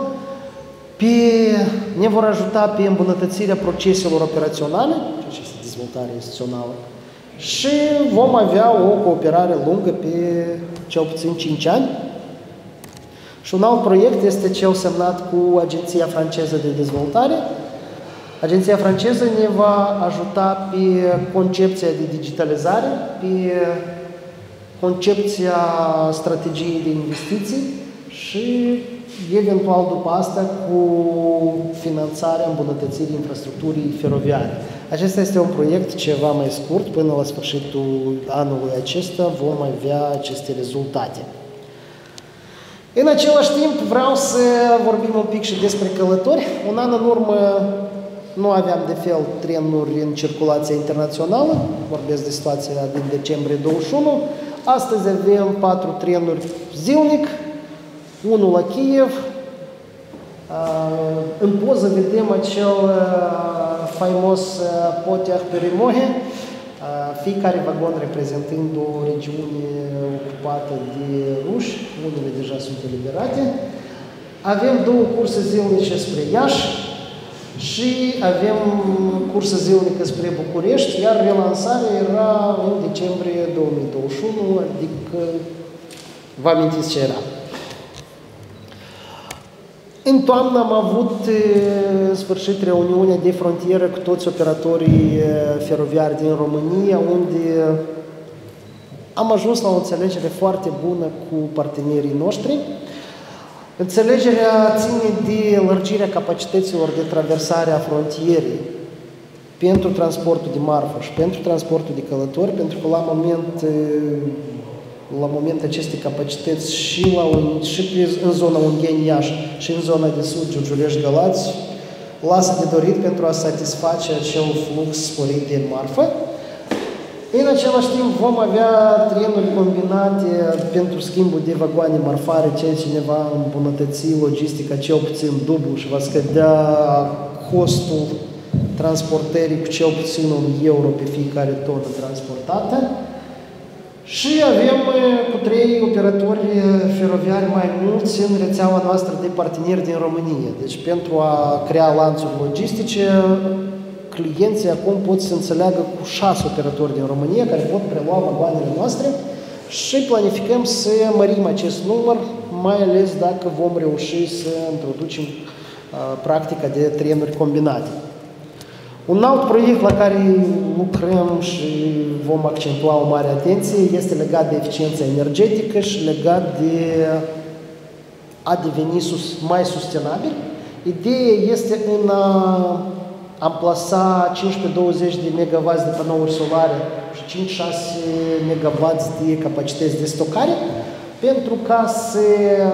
ne vor ajuta pe îmbunătățirea proceselor operaționale, ceea ce este dezvoltare instituțională, și vom avea o cooperare lungă pe cel puțin 5 ani. Și un alt proiect este cel semnat cu Agenția Franceză de Dezvoltare. Agenția franceză ne va ajuta pe concepția de digitalizare, pe concepția strategiei de investiții și eventual după asta cu finanțarea îmbunătățirii infrastructurii feroviare. Acesta este un proiect ceva mai scurt, până la sfârșitul anului acesta vom avea aceste rezultate. În același timp vreau să vorbim un pic și despre călători. Un an în urmă nu aveam de fel trenuri în circulație internațională, vorbesc de situația din decembrie 21. Astăzi avem 4 trenuri zilnic, unul la Kiev. În poză vedem acel faimos Potiah Perimohe, fiecare vagon reprezentând o regiune ocupată de ruși, unele deja sunt eliberate. Avem 2 curse zilnice spre Iași și avem cursă zilnică spre București, iar relansarea era în decembrie 2021, adică vă amintiți ce era. În toamnă am avut în sfârșit reuniunea de frontieră cu toți operatorii feroviari din România, unde am ajuns la o înțelegere foarte bună cu partenerii noștri. Înțelegerea ține de lărgirea capacităților de traversare a frontierei pentru transportul de marfă și pentru transportul de călători, pentru că la moment aceste capacități și în zona Ungheni-Iași și în zona de sud, Giurgiulești-Galați, lasă de dorit pentru a satisface acel flux sporit de marfă. În același timp vom avea trenuri combinate pentru schimbul de vagoane marfare, ceea ce ne va îmbunătăți logistica cel puțin dublu și va scădea costul transportării cu cel puțin €1 pe fiecare tonă transportată. Și avem cu 3 operatori feroviari mai mulți în rețeaua noastră de parteneri din România. Deci pentru a crea lanțuri logistice, clienții acum pot să înțeleagă cu 6 operatori din România care pot prelua vagoanele noastre și planificăm să mărim acest număr, mai ales dacă vom reuși să introducem practica de trenuri combinate. Un alt proiect la care lucrăm și vom accentua o mare atenție este legat de eficiența energetică și legat de a deveni mai sustenabil. Ideea este în a amplasa 15-20 de MW de panouri solare și 5-6 MW de capacități de stocare pentru ca să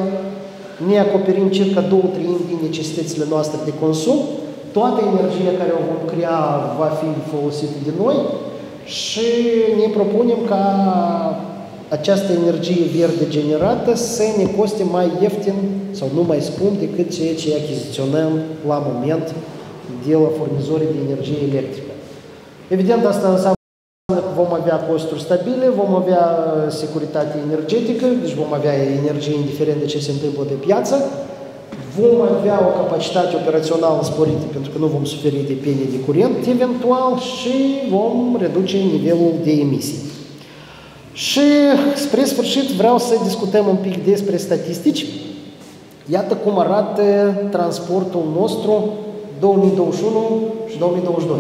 ne acoperim circa 2/3 din necesitățile noastre de consum. Toată energia care o vom crea va fi folosită de noi și ne propunem ca această energie verde generată să ne coste mai ieftin sau nu mai scump decât ceea ce achiziționăm la moment de la furnizorii de energie electrică. Evident, asta înseamnă că vom avea costuri stabile, vom avea securitate energetică, deci vom avea energie indiferent de ce se întâmplă pe piață, vom avea o capacitate operațională sporită pentru că nu vom suferi de pierderi de curent eventual și vom reduce nivelul de emisii. Și spre sfârșit vreau să discutăm un pic despre statistici. Iată cum arată transportul nostru 2021 și 2022.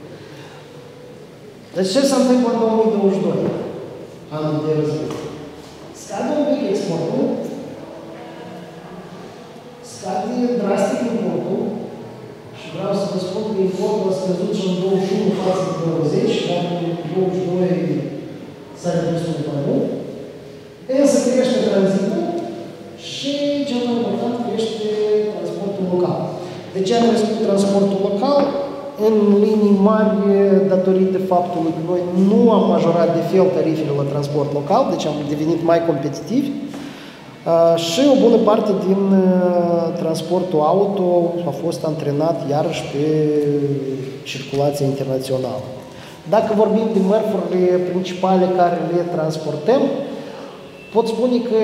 Deci ce s-a întâmplat în 2022? Anul de război. Scade un pic exportul, scade drastic importul și vreau să vă spun că importul a scăzut și în 21 față de 20, dar în 22 s-a redus mult mai mult. Însă crește tranzitul și, cel mai important, crește transportul local. De ce a crescut transportul local? În linii mari, datorită faptului că noi nu am majorat de fel tarifele la transport local, deci am devenit mai competitivi și o bună parte din transportul auto a fost antrenat iarăși pe circulația internațională. Dacă vorbim de mărfurile principale care le transportăm, pot spune că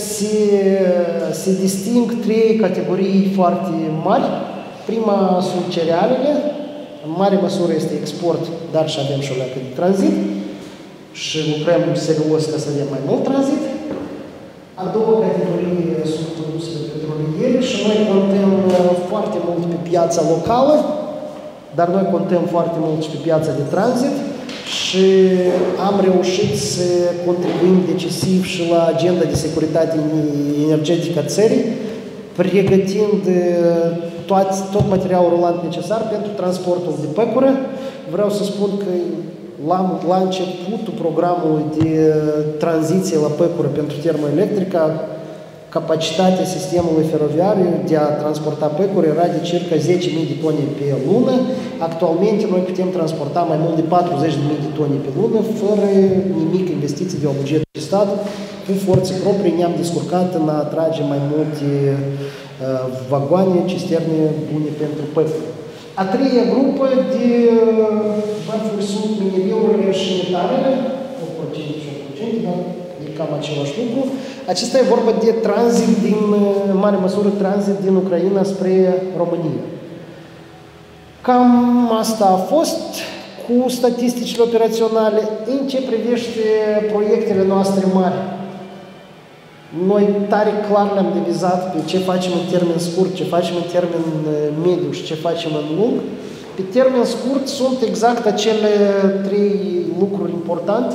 se disting 3 categorii foarte mari. Prima sunt cerealele, în mare măsură este export, dar și avem și o leacă de tranzit și lucrăm serios ca să avem mai mult tranzit. A doua categorie sunt produsele petroliere și noi contăm foarte mult pe piața locală, dar noi contăm foarte mult și pe piața de tranzit și am reușit să contribuim decisiv și la agenda de securitate energetică a țării, pregătind tot materialul rulant necesar pentru transportul de păcură. Vreau să spun că la începutul programului de tranziție la păcură pentru termoelectrică capacitatea sistemului feroviar de a transporta păcuri era de circa 10.000 de tone pe lună. Actualmente noi putem transporta mai mult de 40.000 de tone pe lună, fără nimic investiții de la bugetul de stat. Cu forțe proprii ne-am descurcat în a atrage mai multe vagoane, cisterne bune pentru păcuri. A treia grupă de mărfuri sunt minereurile și metalele, 8% și 8%, dar e cam același lucru. Acesta e vorba de tranzit, în mare măsură tranzit din Ucraina spre România. Cam asta a fost cu statisticile operaționale. În ce privește proiectele noastre mari, noi tare clar le-am divizat pe ce facem în termen scurt, ce facem în termen mediu și ce facem în lung. Pe termen scurt sunt exact acele trei lucruri importante: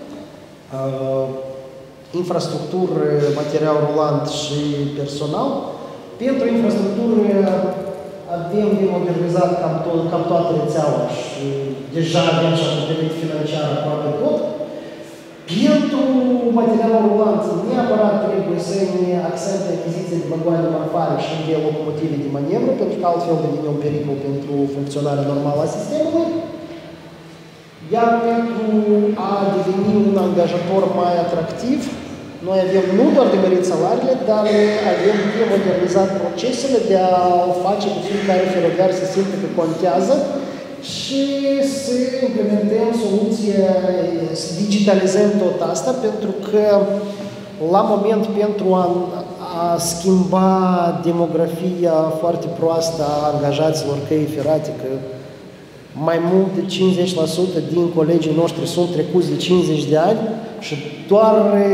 infrastructură, material rulant și personal. Pentru infrastructură avem de modernizat cam toată rețeaua și deja avem și acoperit financiar aproape tot. Pentru materialul rulant neapărat trebuie să ne axăm pe achiziția de vagoane marfare și de locomotive de manevră, pentru că altfel devine un pericol pentru funcționarea normală a sistemului. Iar pentru a deveni un angajator mai atractiv, noi avem nu doar de mărit salariile, dar avem de modernizat procesele, de a face cu fiecare feroviar să simte că contează și să implementăm soluție, să digitalizăm tot asta, pentru că la moment pentru a schimba demografia foarte proastă a angajaților căii ferate, că mai mult de 50% din colegii noștri sunt trecuți de 50 de ani și doar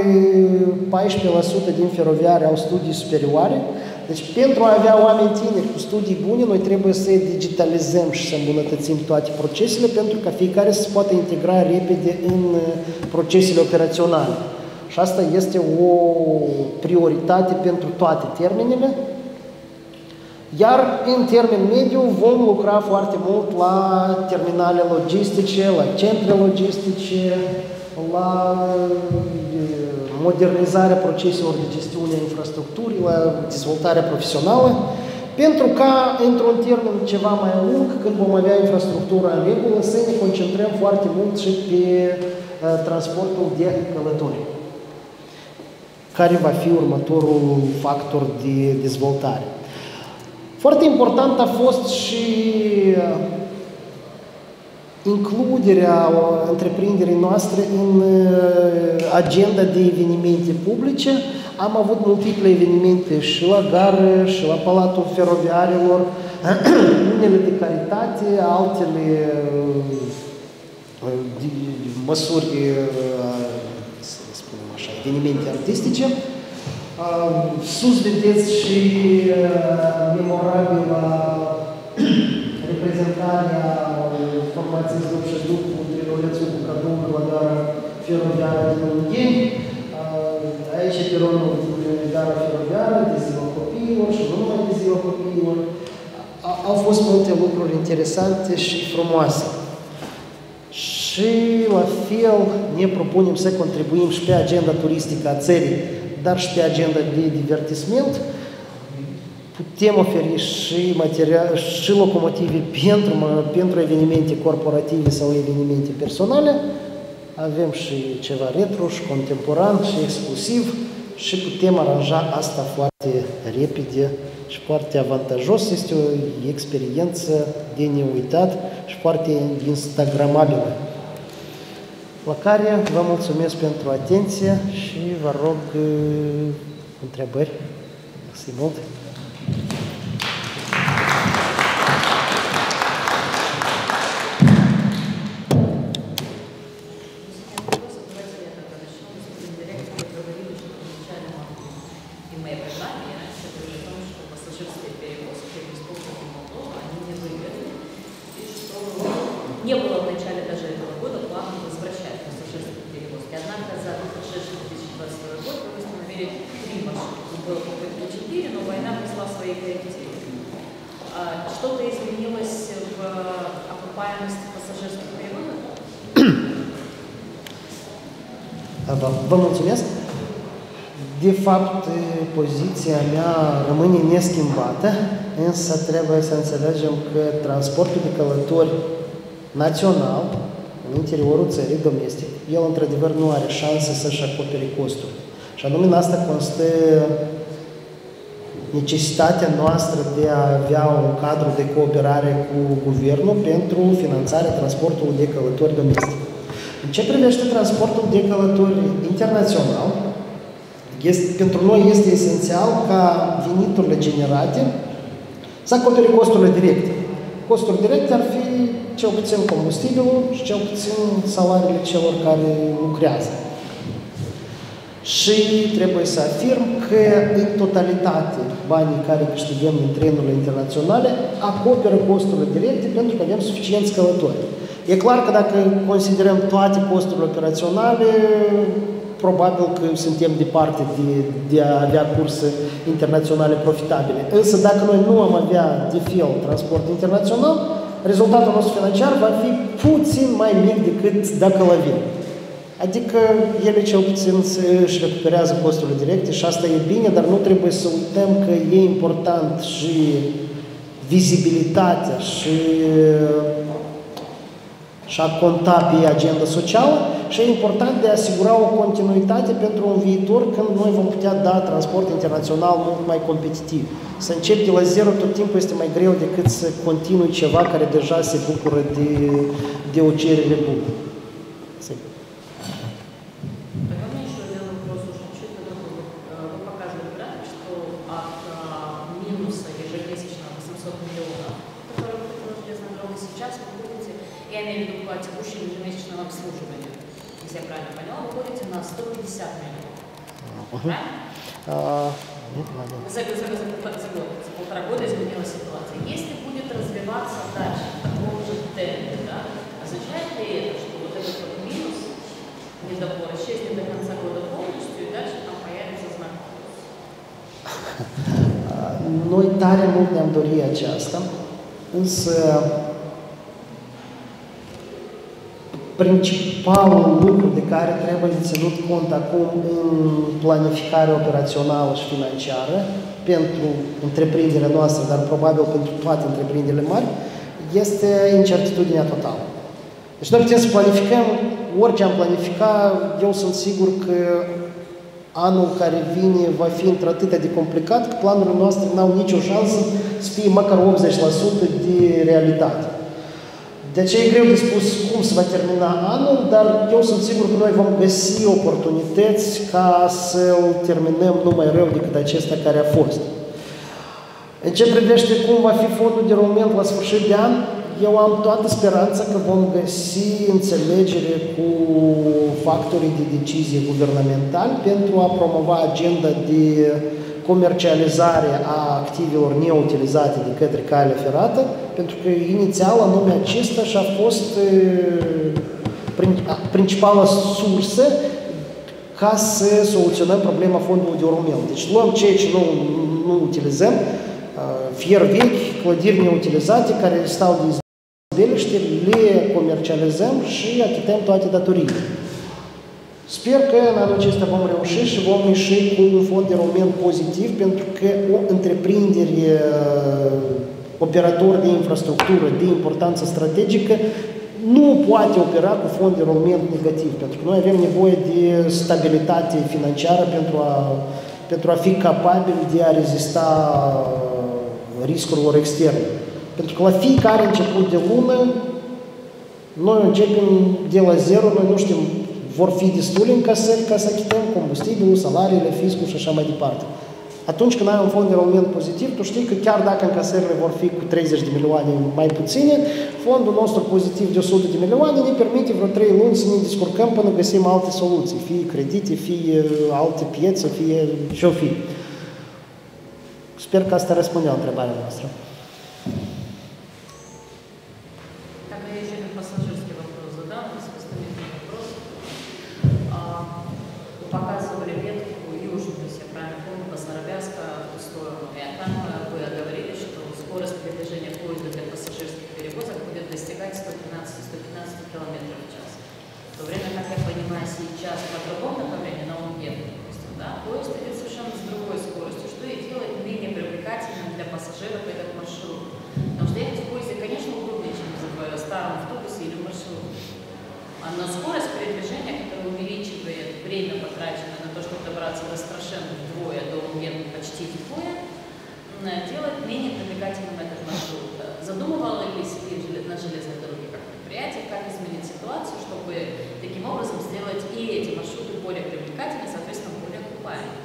14% din feroviari au studii superioare. Deci pentru a avea oameni tineri cu studii bune, noi trebuie să digitalizăm și să îmbunătățim toate procesele pentru ca fiecare să se poată integra repede în procesele operaționale. Și asta este o prioritate pentru toate termenele. Iar în termen mediu vom lucra foarte mult la terminale logistice, la centre logistice, la modernizarea proceselor de gestiune a infrastructurii, la dezvoltarea profesională, pentru ca, într-un termen ceva mai lung, când vom avea infrastructura în regulă, să ne concentrăm foarte mult și pe transportul de călători, care va fi următorul factor de dezvoltare. Foarte important a fost și includerea întreprinderii noastre în agenda de evenimente publice. Am avut multiple evenimente și la gară, și la Palatul Feroviarilor, unele de caritate, altele de măsuri, să spunem așa, evenimente artistice. Sus vedeți și memorabila reprezentarea formației Zlup și Zlup cu trilorețul cu cadou la gara feroviară din Ungheni. Aici e peronul din gara feroviară, de ziua copiilor și nu numai de ziua copiilor. Au fost multe lucruri interesante și frumoase. Și la fel ne propunem să contribuim și pe agenda turistică a țării, dar și pe agenda de divertisment. Putem oferi și locomotive pentru evenimente corporative sau evenimente personale. Avem și ceva retro și contemporan și exclusiv și putem aranja asta foarte repede și foarte avantajos. Este o experiență de neuitat și foarte instagramabilă, la care vă mulțumesc pentru atenție și vă rog întrebări. Mersi mult! Не было в начале даже этого года плана возвращать пассажирские перевозки. Однако за 2022 год мы установили 3 маршрута. Было попытка 4, но война внесла свои коррективы. Что-то изменилось в окупаемости пассажирских перевозок? Vă mulțumesc. De fapt, poziția mea rămâne neschimbată, însă trebuie să înțelegem că transportul de călători național, în interiorul țării, domestic, el într-adevăr nu are șanse să-și acopere costul. Și anume în asta constă necesitatea noastră de a avea un cadru de cooperare cu guvernul pentru finanțarea transportului de călători domestic. În ce privește transportul de călători internațional, pentru noi este esențial ca veniturile generate să acopere costurile directe. Costuri directe ar fi cel puțin combustibilul și cel puțin salariile celor care lucrează. Și trebuie să afirm că în totalitate banii care câștigăm din trenurile internaționale acoperă costurile directe pentru că avem suficienți călători. E clar că dacă considerăm toate costurile operaționale, probabil că suntem departe de a avea curse internaționale profitabile. Însă dacă noi nu am avea de fel transport internațional, rezultatul nostru financiar va fi puțin mai mic decât dacă îl avem. Adică ele cel puțin își recuperează costurile directe și asta e bine, dar nu trebuie să uităm că e important și vizibilitatea și a conta pe agenda socială și e important de a asigura o continuitate pentru un viitor când noi vom putea da transport internațional mult mai competitiv. Să începi de la zero tot timpul este mai greu decât să continui ceva care deja se bucură de o cerere bună. Я имею в виду по текущему ежемесячному обслуживанию. Если я правильно поняла, вы выходите на 150 миллионов. Правильно? За полтора года изменилась ситуация. Если будет развиваться дальше в таком же темпе, да, означает ли это, что вот этот вот минус, недобор, исчезнет до конца года полностью, и дальше там появится знак плюс? Noi tare mult ne-am dorit aceasta, însă principalul lucru de care trebuie ținut cont acum în planificarea operațională și financiară pentru întreprinderea noastră, dar probabil pentru toate întreprinderile mari, este incertitudinea totală. Deci noi putem să planificăm, orice am planificat, eu sunt sigur că anul care vine va fi într-atât de complicat că planurile noastre n-au nicio șansă să fie măcar 80% de realitate. De aceea e greu de spus cum se va termina anul, dar eu sunt sigur că noi vom găsi oportunități ca să-l terminăm nu mai rău decât acesta care a fost. În ce privește cum va fi fondul de rulament la sfârșit de an, eu am toată speranța că vom găsi înțelegere cu factorii de decizie guvernamentali pentru a promova agenda de comercializare a activelor neutilizate de către calea ferată, pentru că inițial anume acesta și-a fost principala sursă ca să soluționăm problema fondului de rulament. Deci luăm ceea ce nu utilizăm, fier vechi, clădiri neutilizate care stau de izbeliște, le comercializăm și achităm toate datoriile. Sper că în anul acesta vom reuși și vom ieși cu un fond de rulament pozitiv, pentru că o întreprindere, operator de infrastructură de importanță strategică, nu poate opera cu fond de rulament negativ, pentru că noi avem nevoie de stabilitate financiară pentru a fi capabili de a rezista riscurilor externe. Pentru că la fiecare început de lună, noi începem de la zero, noi nu știm, vor fi destule încasări ca să achităm combustibilul, salariile, fiscul și așa mai departe. Atunci când ai un fond de rulament pozitiv, tu știi că chiar dacă încasările vor fi cu 30 de milioane mai puține, fondul nostru pozitiv de 100 de milioane ne permite vreo 3 luni să ne descurcăm până găsim alte soluții, fie credite, fie alte piețe, fie ce-o fi. Sper că asta răspunde la întrebarea noastră. Сейчас по другому направлению, на Лунгер, допустим, да, поезд идет пассажира по этому маршруту. Потому что ехать в поезде, конечно, удобнее, чем в старом автобусе или в маршруте. А на скорость передвижения, которая увеличивает время, потраченное на то, чтобы добраться до Страшенна вдвое, до Лунгена почти вдвое, делает менее привлекательным этот маршрут. Задумывались ли на железной дороге как предприятие, как изменить ситуацию, чтобы таким образом сделать и эти маршруты более привлекательными, soответственно, более окупаемыми?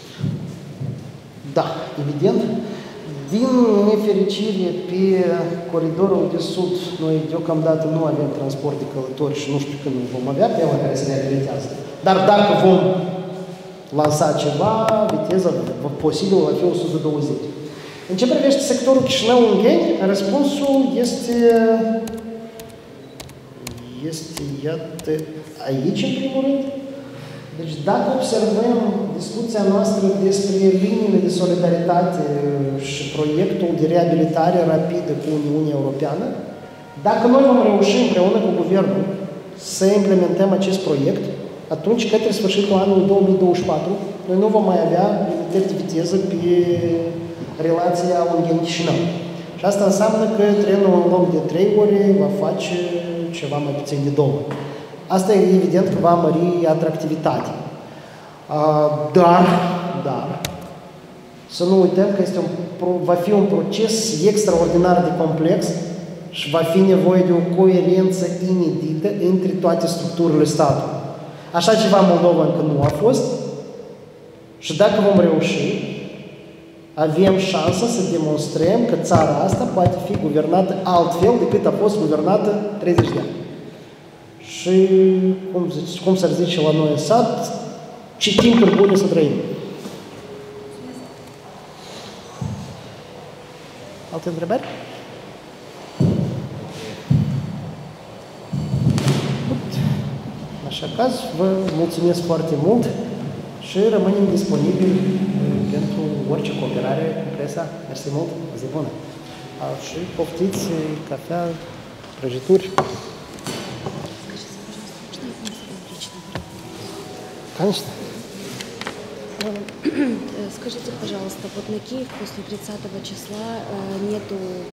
Da, evident. Din nefericire, pe coridorul de sud, noi deocamdată nu avem transport de călători și nu știu când vom avea pe ăla care se reabilitează. Dar dacă vom lansa ceva, viteza posibilă va fi 120. În ce privește sectorul Chișinău-Ungheni, răspunsul este, iată, aici, în primul rând. Deci, dacă observăm discuția noastră despre liniile de solidaritate și proiectul de reabilitare rapidă cu Uniunea Europeană, dacă noi vom reuși împreună cu Guvernul să implementăm acest proiect, atunci, către sfârșitul anului 2024, noi nu vom mai avea limitări de viteză pe relația Ungheni-Chișinău. Și asta înseamnă că trenul în loc de 3 ore va face ceva mai puțin de 2. Asta e evident că va mări atractivitatea. Dar, să nu uităm că va fi un proces extraordinar de complex și va fi nevoie de o coerență inedită între toate structurile statului. Așa ceva în Moldova încă nu a fost și dacă vom reuși, avem șansa să demonstrăm că țara asta poate fi guvernată altfel decât a fost guvernată 30 de ani. Și, cum s-ar zice la noi în sat, ce timpuri bune să trăim. Alte întrebări? În așa caz, vă mulțumesc foarte mult și rămânem disponibili pentru orice cooperare cu presa. Mersi mult, zi bună! Și poftiți cafea, prăjituri. Конечно. Скажите, пожалуйста, вот на Киев после 30 числа нету